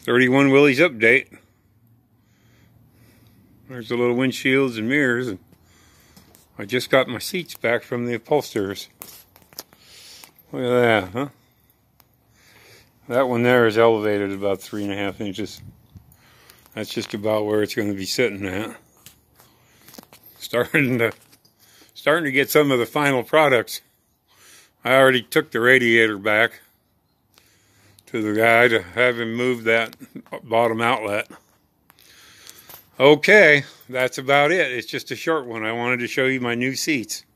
31 Willys update. There's the little windshields and mirrors. And I just got my seats back from the upholsterers. Look at that, huh? That one there is elevated about 3.5 inches. That's just about where it's going to be sitting at. Starting to get some of the final products. I already took the radiator back to the guy to have him move that bottom outlet. Okay, that's about it. It's just a short one. I wanted to show you my new seats.